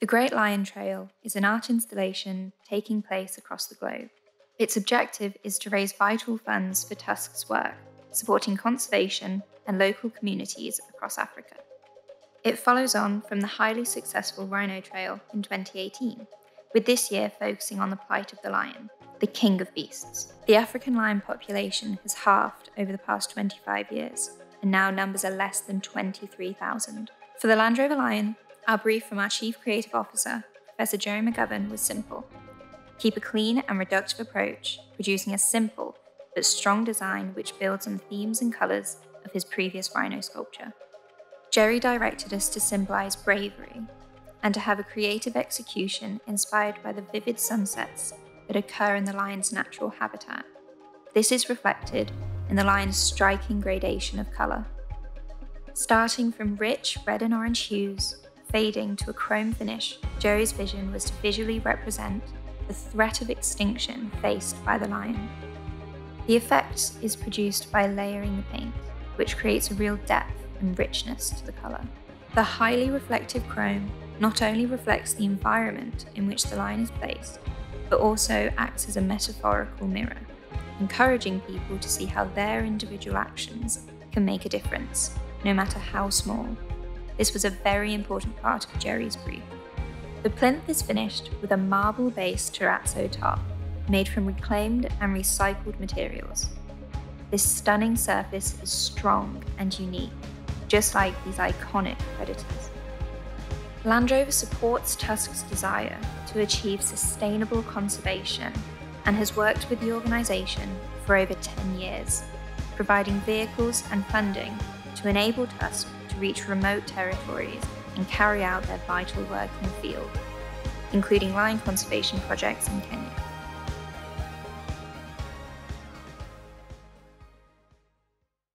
The Great Lion Trail is an art installation taking place across the globe. Its objective is to raise vital funds for Tusk's work, supporting conservation and local communities across Africa. It follows on from the highly successful Rhino Trail in 2018, with this year focusing on the plight of the lion, the king of beasts. The African lion population has halved over the past 25 years, and now numbers are less than 23,000. For the Land Rover Lion, our brief from our Chief Creative Officer, Professor Jerry McGovern, was simple. Keep a clean and reductive approach, producing a simple but strong design which builds on the themes and colours of his previous rhino sculpture. Jerry directed us to symbolise bravery and to have a creative execution inspired by the vivid sunsets that occur in the lion's natural habitat. This is reflected in the lion's striking gradation of colour. Starting from rich red and orange hues, fading to a chrome finish, Jerry's vision was to visually represent the threat of extinction faced by the lion. The effect is produced by layering the paint, which creates a real depth and richness to the colour. The highly reflective chrome not only reflects the environment in which the lion is placed, but also acts as a metaphorical mirror, encouraging people to see how their individual actions can make a difference, no matter how small. This was a very important part of Jerry's brief. The plinth is finished with a marble-based terrazzo top, made from reclaimed and recycled materials. This stunning surface is strong and unique, just like these iconic predators. Land Rover supports Tusk's desire to achieve sustainable conservation and has worked with the organisation for over 10 years, providing vehicles and funding to enable Tusk to reach remote territories and carry out their vital work in the field, including lion conservation projects in Kenya.